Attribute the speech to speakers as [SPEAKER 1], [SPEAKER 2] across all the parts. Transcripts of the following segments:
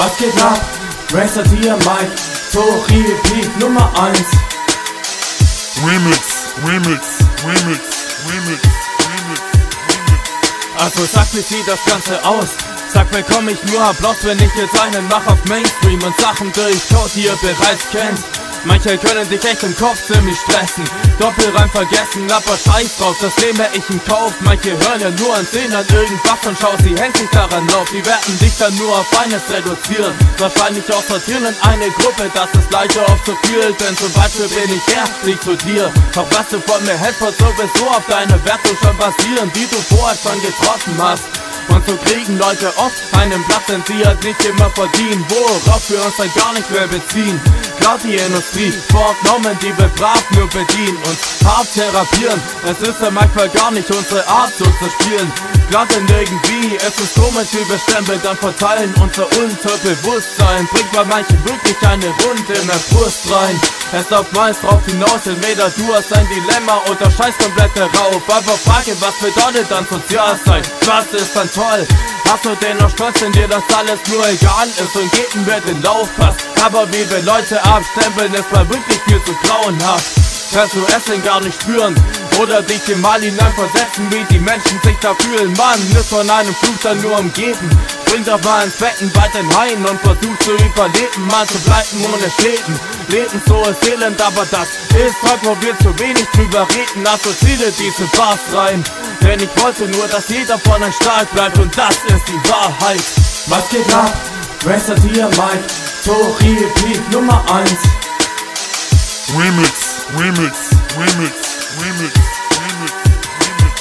[SPEAKER 1] Was geht ab? Racer hier, Mike, Tori, Peak Nummer 1.
[SPEAKER 2] Remix, Remix, Remix, Remix, Remix, Remix.
[SPEAKER 1] Also sag, wie sieht das Ganze aus? Sag, bekomm ich nur Applaus, wenn ich jetzt einen mach auf Mainstream und Sachen durchkaut, die ihr bereits kennt. Manche können dich echt im Kopf ziemlich stressen, Doppelreim vergessen, aber scheiß drauf, das nehme ich in Kauf. Manche hören ja nur und sehen dann irgendwas und schau, sie hängt sich daran auf. Die werden dich dann nur auf eines reduzieren, wahrscheinlich auch sortieren in eine Gruppe, das ist leichter oft zu viel. Denn zum Beispiel bin ich herzlich zu dir, doch was du von mir hältst, wird sowieso auf deine Wertung schon basieren, die du vorher schon getroffen hast. Und so kriegen Leute oft einen Platz, den sie halt nicht immer verdienen, worauf wir uns dann gar nicht mehr beziehen. Klar, die Industrie vorgenommen, die wir brav nur bedienen, uns hart therapieren. Es ist ja manchmal gar nicht unsere Art, so zu spielen. Klar, denn irgendwie, es ist komisch, wie wir Stempel dann verteilen. Unser Unterbewusstsein bringt bei manchen wirklich eine Runde mehr Frust rein. Es läuft meist drauf hinaus, entweder du hast ein Dilemma oder scheiß komplett darauf. Aber frage, was bedeutet dann sozial sein? Was ist dann toll? Hast du den noch stolz, wenn dir das alles nur egal ist und jeden mir den Laufpass? Aber wie wir Leute abstempeln, ist mal wirklich viel zu grauenhaft. Kannst du es denn gar nicht spüren oder dich im Mal hineinversetzen, wie die Menschen sich da fühlen? Mann ist von einem Flug dann nur umgeben. Spring doch mal ins Becken bei den Haien und versuch zu überleben, mal zu bleiben ohne Schäden. Leben so ist elend, aber das ist halt, wo wir zu wenig drüber reden. Also ziele diese Bars rein, denn ich wollte nur, dass jeder von euch stark bleibt und das ist die Wahrheit. Was geht ab? Racer hier, Mike, Tori, Peak Nummer 1.
[SPEAKER 2] Remix, Remix, Remix, Remix, Remix, Remix.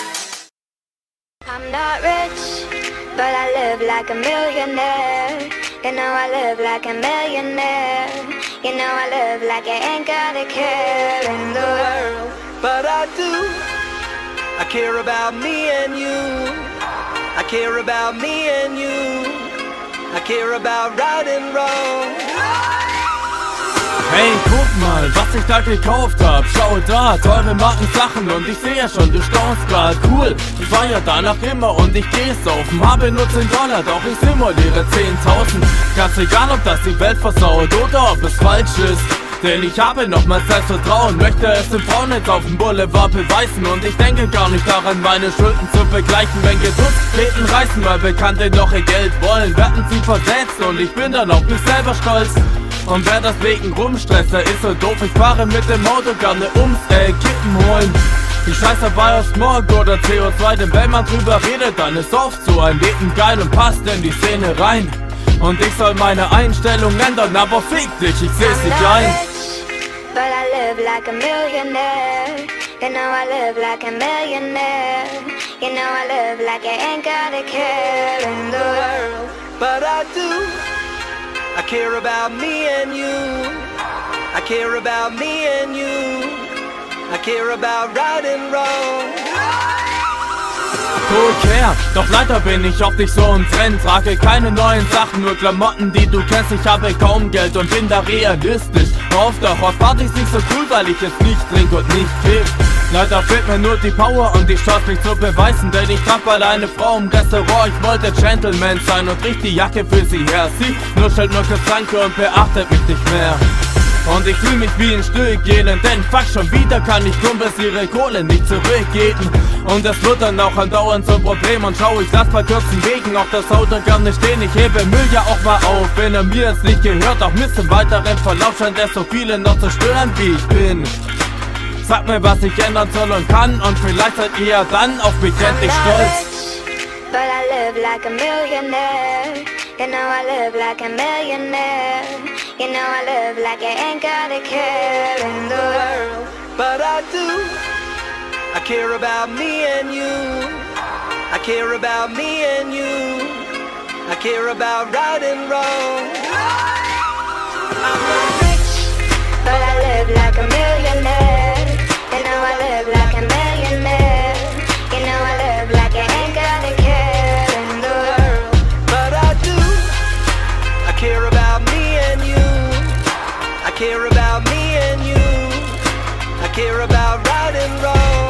[SPEAKER 3] I'm not rich, but I live like a millionaire. You know I live like a millionaire. You know I live like I ain't got a care in the world.
[SPEAKER 4] But I do. I care about me and you. I care about me and you. I care about right and wrong.
[SPEAKER 1] Hey, guck mal, was ich da gekauft hab. Schau da, teure Markensachen und ich sehe schon, du staunst grad. Cool, ich feier danach immer und ich geh saufen. Habe nur $10, doch ich simuliere 10.000. Ganz egal, ob das die Welt versaut oder ob es falsch ist. Denn ich habe nochmals Selbstvertrauen, möchte es den Frauen jetzt auf dem Boulevard beweisen. Und ich denke gar nicht daran, meine Schulden zu begleichen. Wenn Gedutztreten reißen, weil Bekannte noch ihr Geld wollen, werden sie versetzt und ich bin dann auf mich selber stolz. Und wer das wegen rumstresst, der ist so doof. Ich fahre mit dem Auto gerne ums Kippen holen. Die Scheiß dabei auf Smog oder CO2, denn wenn man drüber redet, dann ist oft so ein Leben geil und passt in die Szene rein. Und ich soll meine Einstellung ändern, aber fick dich, ich seh's nicht ein.
[SPEAKER 3] But I live like a millionaire. You know I live like a millionaire. You know I live like I ain't got a care in the world.
[SPEAKER 4] But I do. I care about me and you. I care about me and you. I care about right and wrong.
[SPEAKER 1] Care. Doch leider bin ich oft nicht so im Trend. Trage keine neuen Sachen, nur Klamotten, die du kennst. Ich habe kaum Geld und bin da realistisch. Oft doch auf Partys nicht so cool, weil ich es nicht trink und nicht kiff. Leider fehlt mir nur die Power und die Chance, mich zu beweisen. Denn ich traf mal eine Frau im Restaurant. Ich wollte Gentleman sein und riech die Jacke für sie her. Sie nuschelt nur kurz Danke und beachtet mich nicht mehr. Und ich fühl mich wie ein Stillgehen, denn fuck, schon wieder kann ich Kumpels ihre Kohle nicht zurückgeben. Und es wird dann auch andauernd zum Problem. Und schau, ich lass bei kurzen Wegen auch das Auto gerne stehen. Ich hebe Müll ja auch mal auf, wenn er mir jetzt nicht gehört. Auch Mist im weiteren Verlauf scheint es so viele noch zu stören, wie ich bin. Sag mir, was ich ändern soll und kann, und vielleicht seid ihr dann auf mich endlich stolz.
[SPEAKER 3] But I live like a millionaire. You know I live like a millionaire. You know I live like I ain't got a care in the world.
[SPEAKER 4] But I do. I care about me and you. I care about me and you. I care about right and wrong.
[SPEAKER 3] I'm not rich, but I live like a millionaire. You know I live like a millionaire. You know I live like I ain't got a care in the world.
[SPEAKER 4] But I do. I care about me and you. I care about me and you. I care about right and wrong.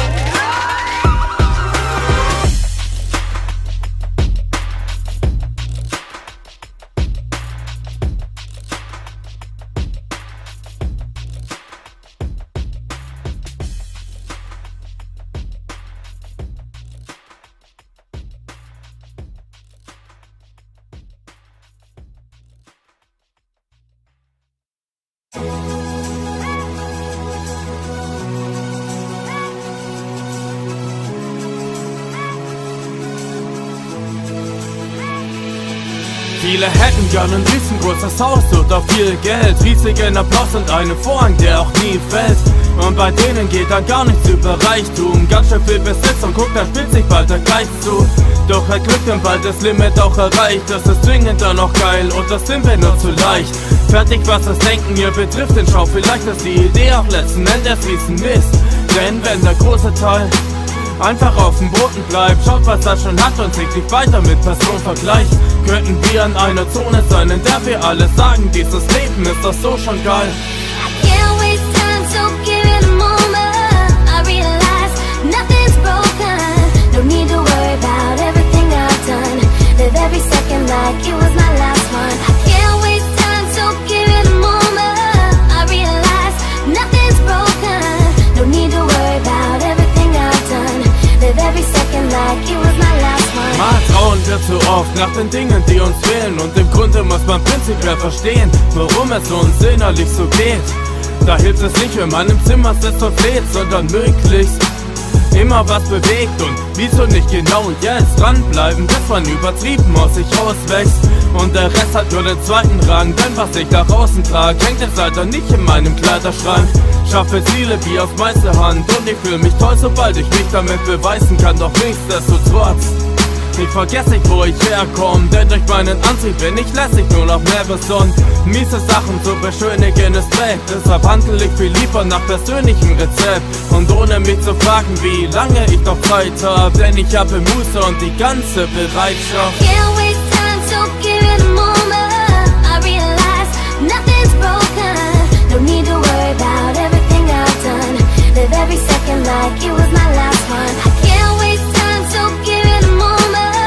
[SPEAKER 1] Viele hätten gern ein riesengroßes Haus oder viel Geld, riesigen Applaus und einen Vorhang, der auch nie fällt. Und bei denen geht dann gar nichts über Reichtum, ganz schön viel Besitz und guck, da spielt sich bald der Geist zu. Doch hat Glück dann bald das Limit auch erreicht, das ist zwingend dann noch geil und das sind wir nur zu leicht. Fertig, was das Denken hier betrifft, denn schau, vielleicht ist die Idee auch letzten Endes riesen Mist. Denn wenn der große Teil einfach auf dem Boden bleibt, schaut, was er schon hat und sich nicht weiter mit Person vergleicht, könnten wir in einer Zone sein, in der wir alle sagen, dieses Leben ist doch so schon geil.
[SPEAKER 3] I can't waste time, so give it a moment. I realize nothing's broken. No need to worry about everything I've done. Live every second like it was my last one. I can't waste time, so give it a moment. I realize nothing's broken. No need to worry about everything I've done. Live every second like it was my last one.
[SPEAKER 1] Mal trauen wir zu oft nach den Dingen, die uns fehlen, und im Grunde muss man prinzipiell verstehen, warum es uns innerlich so geht. Da hilft es nicht, wenn man im Zimmer sitzt und fleht, sondern möglichst immer was bewegt. Und wieso nicht genau jetzt dranbleiben, bis man übertrieben aus sich rauswächst und der Rest hat nur den zweiten Rang. Denn was ich nach außen trage, hängt jetzt leider nicht in meinem Kleiderschrank. Schaffe Ziele wie auf Meisterhand und ich fühle mich toll, sobald ich mich damit beweisen kann. Doch nichtsdestotrotz, ich vergesse nicht, wo ich herkomme, denn durch meinen Antrieb bin ich lässig, nur noch mehr besonnen. Miese Sachen zu beschönigen ist weg, deshalb handle ich viel lieber nach persönlichem Rezept. Und ohne mich zu fragen, wie lange ich noch Zeit hab, denn ich habe Muße und die ganze Bereitschaft.
[SPEAKER 3] Can't waste time, so give it a moment. I realize nothing's broken. No need to worry about everything I've done. Live every second like it was my last one. I can't waste time, so give it a moment.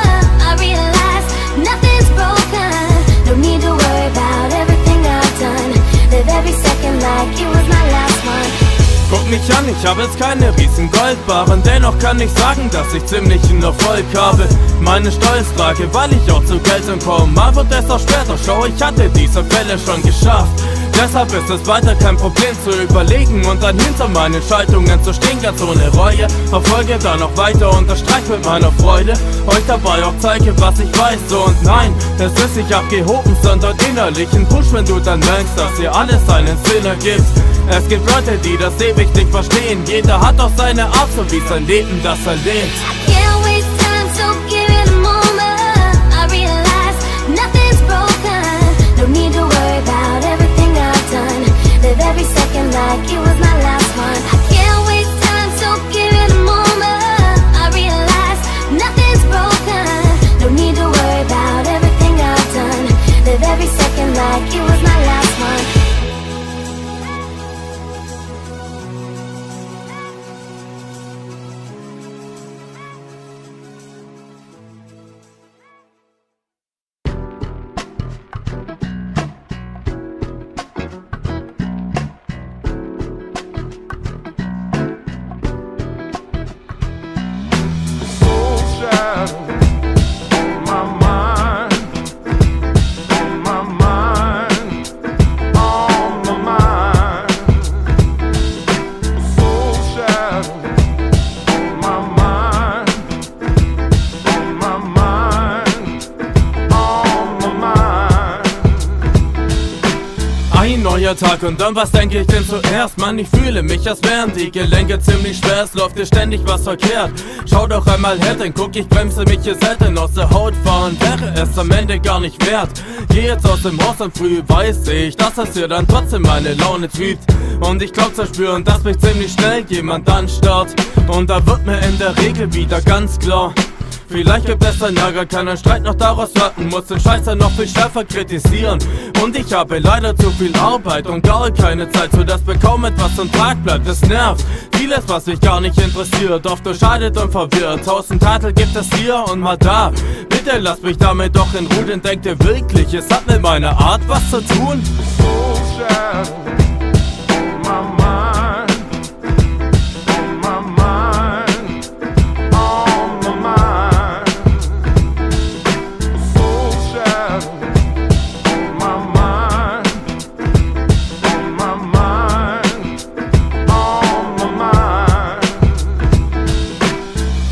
[SPEAKER 3] I realize nothing's broken. No need to worry about everything I've done. Live every second like it was my last one.
[SPEAKER 1] Guck mich an, ich habe jetzt keine riesen Goldbarren, dennoch kann ich sagen, dass ich ziemlichen Erfolg habe. Meine Stolz trage, weil ich auch zu Geld komme. Mal wird es auch später, schau, ich hatte diese Fälle schon geschafft. Deshalb ist es weiter kein Problem zu überlegen und dann hinter meinen Schaltungen zu stehen, ganz ohne Reue. Verfolge dann noch weiter, unterstreich mit meiner Freude. Euch dabei auch zeige, was ich weiß, so und nein, es ist nicht abgehoben, sondern innerlich ein Push, wenn du dann merkst, dass dir alles seinen Sinn ergibt. Es gibt Leute, die das ewig nicht verstehen. Jeder hat doch seine Art, so wie sein Leben das er lebt.
[SPEAKER 3] I can't waste time, so give it a moment. I realize nothing's broken. No need to worry about everything I've done. Live every second like it was my last one. I can't waste time, so give it a moment. I realize nothing's broken. No need to worry about everything I've done. Live every second like it was my last one.
[SPEAKER 1] Neuer Tag und dann was denke ich denn zuerst? Mann, ich fühle mich, als wären die Gelenke ziemlich schwer. Es läuft dir ständig was verkehrt. Schau doch einmal her, denn guck, ich bremse mich hier selten aus der Haut fahren. Wäre es am Ende gar nicht wert. Geh jetzt aus dem Haus und früh weiß ich, dass es hier dann trotzdem meine Laune trübt. Und ich glaub zu spüren, dass mich ziemlich schnell jemand anstarrt. Und da wird mir in der Regel wieder ganz klar, vielleicht gibt es dann Ärger, kann ein Streit noch daraus werden, muss den Scheiß dann noch viel schärfer kritisieren. Und ich habe leider zu viel Arbeit und gar keine Zeit, sodass mir kaum etwas zum Tag bleibt. Es nervt, vieles was mich gar nicht interessiert, oft durchscheidet und verwirrt. 1000 Titel gibt es hier und mal da, bitte lass mich damit doch in Ruhe, denn denkt ihr wirklich, es hat mit meiner Art was zu tun?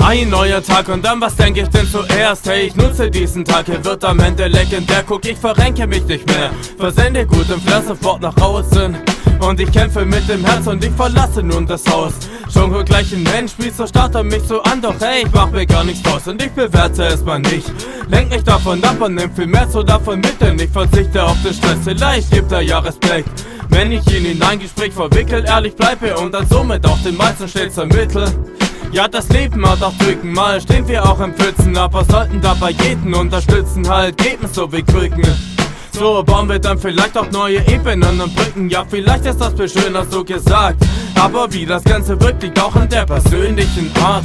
[SPEAKER 1] Ein neuer Tag und dann was denk ich denn zuerst? Hey, ich nutze diesen Tag, er wird am Ende legendär. Guck, ich verrenke mich nicht mehr, versende gut im Flair sofort nach außen. Und ich kämpfe mit dem Herz und ich verlasse nun das Haus. Schon gut gleich ein Mensch, wie so starrt er mich so an. Doch hey, ich mach mir gar nichts draus und ich bewerte es mal nicht. Lenk mich davon ab und nimm viel mehr so davon mit, denn ich verzichte auf den Stress. Vielleicht gibt er ja Respekt, wenn ich ihn in ein Gespräch verwickel, ehrlich bleibe und dann somit auch den meisten stets ermittle. Ja, das Leben hat auch Drücken, mal stehen wir auch im Pfützen, aber sollten dabei jeden unterstützen, halt geben so wie Krücken. So bauen wir dann vielleicht auch neue Ebenen und Brücken, ja vielleicht ist das viel schöner so gesagt, aber wie das Ganze wirkt, liegt auch in der persönlichen Art.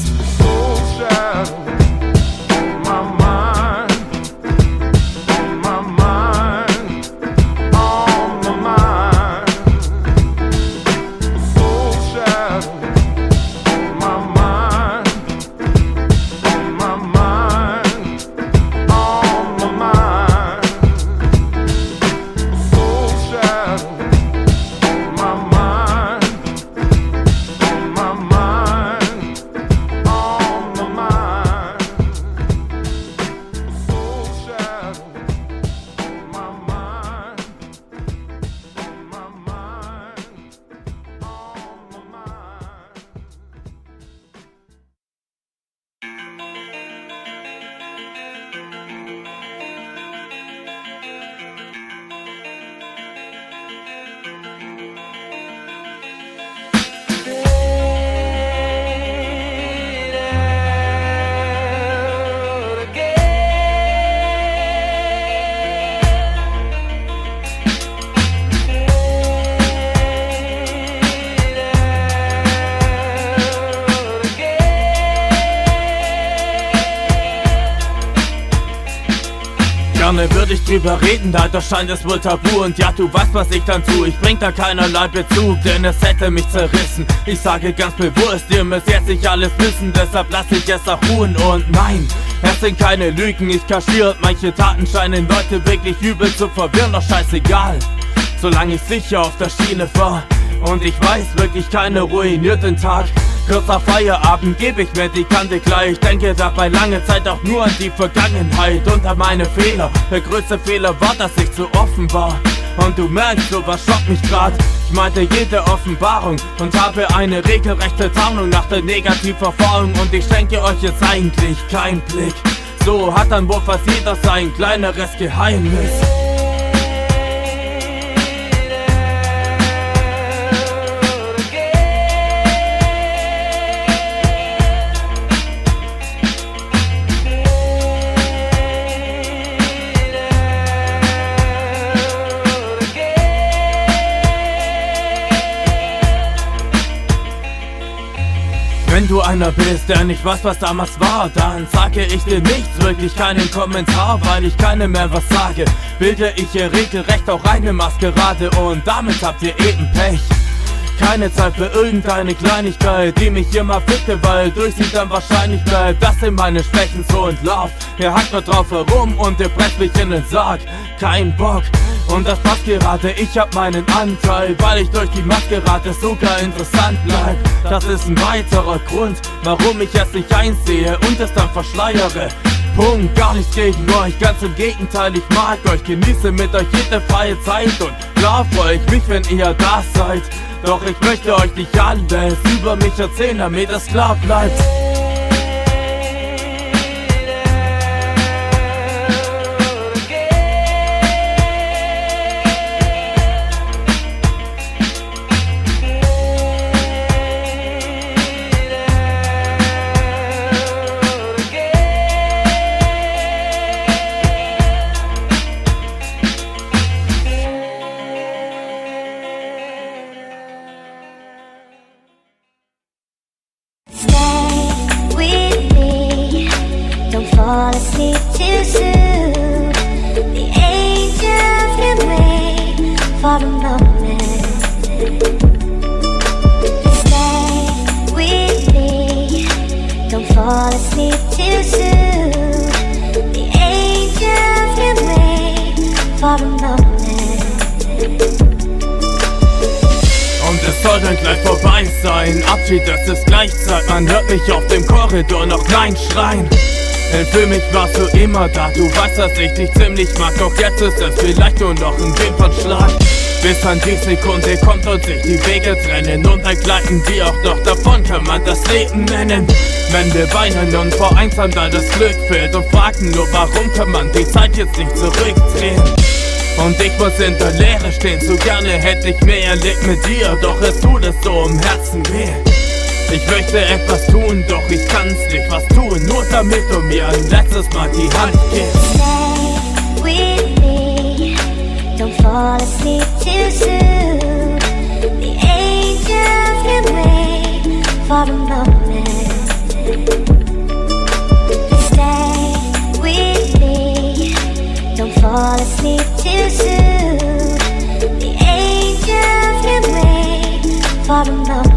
[SPEAKER 1] Gerne würde ich drüber reden, leider scheint es wohl tabu. Und ja, du weißt, was ich dann tue, ich bring da keinerlei Bezug, denn es hätte mich zerrissen. Ich sage ganz bewusst, ihr müsst jetzt nicht alles wissen, deshalb lasse ich es auch ruhen. Und nein, es sind keine Lügen, ich kaschiere. Manche Taten scheinen Leute wirklich übel zu verwirren, doch scheißegal, solange ich sicher auf der Schiene fahr. Und ich weiß wirklich keine ruinierten Tag. Kurzer Feierabend gebe ich mir die Kante gleich. Denke dabei lange Zeit auch nur an die Vergangenheit und an meine Fehler. Der größte Fehler war, dass ich zu offen war. Und du merkst, sowas schockt mich grad. Ich meinte jede Offenbarung und habe eine regelrechte Tarnung nach der Negativerfahrung. Und ich schenke euch jetzt eigentlich keinen Blick. So hat dann wohl fast jeder sein kleineres Geheimnis. Wenn du einer bist, der nicht weiß, was damals war, dann sage ich dir nichts, wirklich keinen Kommentar, weil ich keinem mehr was sage. Bilde ich hier regelrecht auch eine Maskerade und damit habt ihr eben Pech. Keine Zeit für irgendeine Kleinigkeit, die mich hier mal fickte, weil durch sie dann wahrscheinlich bleibt. Das sind meine Schwächen so entlarvt. Ihr hackt nur drauf herum und ihr presst mich in den Sarg. Kein Bock. Und das passt gerade, ich hab meinen Anteil, weil ich durch die Maskerade sogar interessant bleib. Das ist ein weiterer Grund, warum ich es nicht einsehe und es dann verschleiere. Punkt, gar nichts gegen euch, ganz im Gegenteil, ich mag euch, genieße mit euch jede freie Zeit und klar freu ich mich, wenn ihr da seid. Doch ich möchte euch nicht alles über mich erzählen, damit es klar bleibt.
[SPEAKER 3] Fall asleep too soon. The angels can wait for a moment. Stay with me. Don't fall asleep too soon. The angels can wait for a moment.
[SPEAKER 1] Und es soll dann gleich vorbei sein. Abschied, das ist Gleichzeit. Man hört mich auf dem Korridor noch Nein schreien. Denn für mich warst du immer da. Du weißt, dass ich dich ziemlich mag. Doch jetzt ist es vielleicht nur noch ein Wimpernschlag. Bis an die Sekunde kommt und sich die Wege trennen. Und dann gleiten wir auch noch davon, kann man das Leben nennen. Wenn wir weinen und vor Einsamkeit das Glück fehlt und fragen nur, warum kann man die Zeit jetzt nicht zurückdrehen? Und ich muss in der Leere stehen, so gerne hätte ich mehr erlebt mit dir. Doch es tut es so im Herzen weh. Ich möchte etwas tun, doch ich kann's nicht was tun. Nur damit du mir ein letztes Mal die Hand gibst.
[SPEAKER 3] Stay with me, don't fall asleep too soon. The angels can wait for a moment. Stay with me, don't fall asleep too soon. The angels can wait for a moment.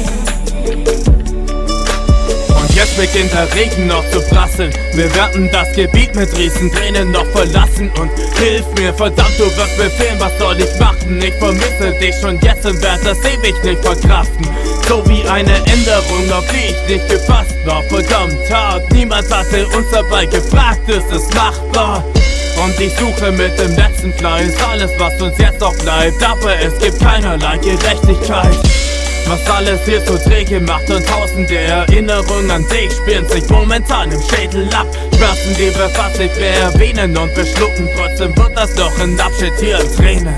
[SPEAKER 1] Und jetzt beginnt der Regen noch zu prasseln. Wir werden das Gebiet mit Riesentränen noch verlassen. Und hilf mir, verdammt, du wirst mir fehlen, was soll ich machen? Ich vermisse dich schon jetzt und werd das ewig nicht verkraften. So wie eine Änderung, auf die ich nicht gefasst war. Verdammt hart, niemand hatte uns dabei gefragt, ist es machbar? Und ich suche mit dem letzten Fleiß alles, was uns jetzt noch bleibt. Aber es gibt keinerlei Gerechtigkeit. Was alles hier so träge macht und tausende Erinnerungen an dich spielen sich momentan im Schädel ab. Schmerzen, die wir fast nicht mehr erwähnen und wir schlucken, trotzdem wird das doch ein Abschied hier in Tränen.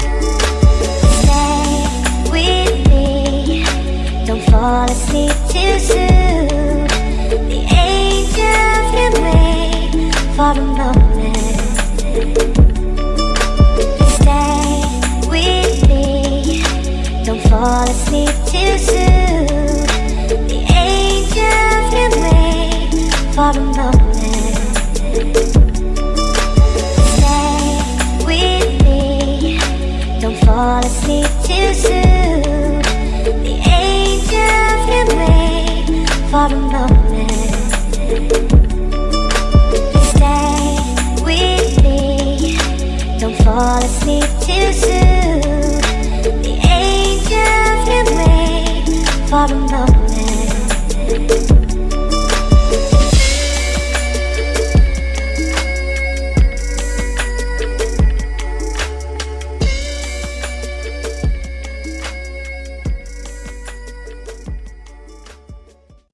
[SPEAKER 3] Stay with me, don't fall asleep too soon.